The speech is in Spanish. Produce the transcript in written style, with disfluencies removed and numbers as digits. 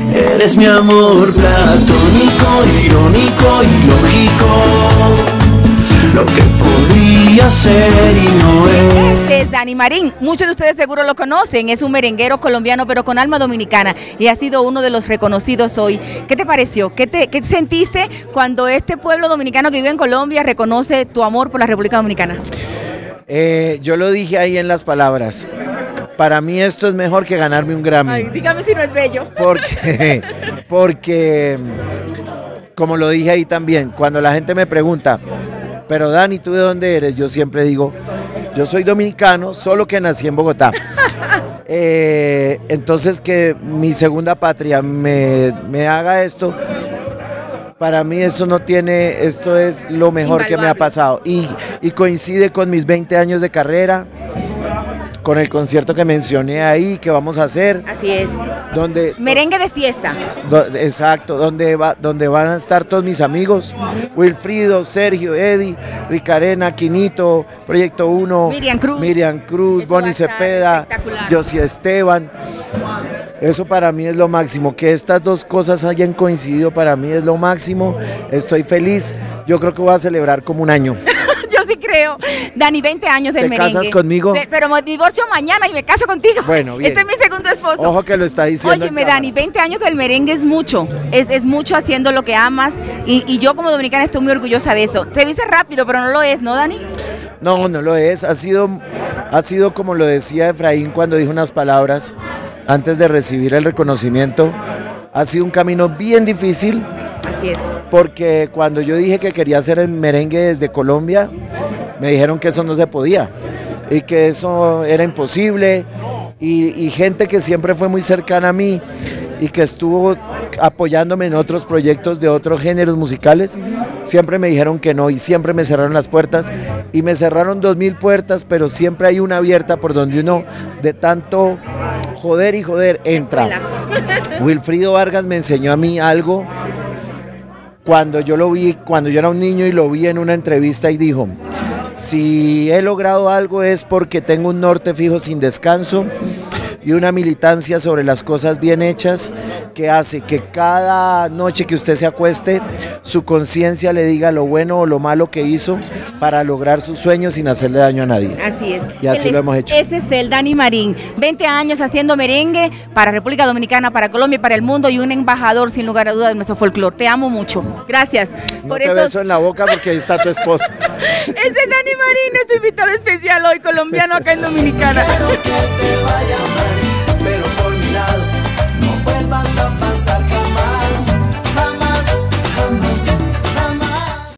Eres mi amor platónico, irónico y lógico, lo que podría ser y no es. Este es Dani Marín, muchos de ustedes seguro lo conocen, es un merenguero colombiano pero con alma dominicana y ha sido uno de los reconocidos hoy. ¿Qué te pareció? ¿Qué sentiste cuando este pueblo dominicano que vive en Colombia reconoce tu amor por la República Dominicana? Yo lo dije ahí en las palabras. Para mí esto es mejor que ganarme un Grammy. Ay, dígame si no es bello. Porque como lo dije ahí también, cuando la gente me pregunta, pero Dani, ¿tú de dónde eres? Yo siempre digo, yo soy dominicano, solo que nací en Bogotá. Entonces que mi segunda patria me haga esto, para mí eso no tiene, esto es lo mejor que me ha pasado. Y coincide con mis 20 años de carrera, con el concierto que mencioné ahí, que vamos a hacer. Así es. Donde, merengue de fiesta. Exacto, donde van a estar todos mis amigos, Wilfrido, Sergio, Eddie, Ricarena, Quinito, Proyecto 1, Miriam Cruz, Bonnie Cepeda, Josie Esteban. Eso para mí es lo máximo, que estas dos cosas hayan coincidido para mí es lo máximo, estoy feliz, yo creo que voy a celebrar como un año. Yo sí creo. Dani, 20 años del merengue. ¿Te casas conmigo? Pero me divorcio mañana y me caso contigo. Bueno, bien. Este es mi segundo esposo. Ojo que lo está diciendo. Óyeme, Dani, 20 años del merengue es mucho. Es mucho haciendo lo que amas. Y yo como dominicana estoy muy orgullosa de eso. Te dice rápido, pero no lo es, ¿no, Dani? No, no lo es. Ha sido como lo decía Efraín cuando dijo unas palabras antes de recibir el reconocimiento. Ha sido un camino bien difícil. Así es. Porque cuando yo dije que quería hacer el merengue desde Colombia, me dijeron que eso no se podía y que eso era imposible y gente que siempre fue muy cercana a mí y que estuvo apoyándome en otros proyectos de otros géneros musicales, siempre me dijeron que no y siempre me cerraron las puertas y me cerraron 2000 puertas, pero siempre hay una abierta por donde uno de tanto joder y joder entra. Wilfrido Vargas me enseñó a mí algo. Cuando yo lo vi, cuando yo era un niño y lo vi en una entrevista y dijo, si he logrado algo es porque tengo un norte fijo sin descanso y una militancia sobre las cosas bien hechas que hace que cada noche que usted se acueste, su conciencia le diga lo bueno o lo malo que hizo para lograr sus sueños sin hacerle daño a nadie. Así es. Y así lo hemos hecho. Ese es el Dani Marín, 20 años haciendo merengue para República Dominicana, para Colombia y para el mundo y un embajador sin lugar a dudas de nuestro folclore. Te amo mucho. Gracias. No te beso en la boca porque ahí está tu esposo. Ese es Dani Marín, nuestro invitado especial hoy, colombiano acá en Dominicana.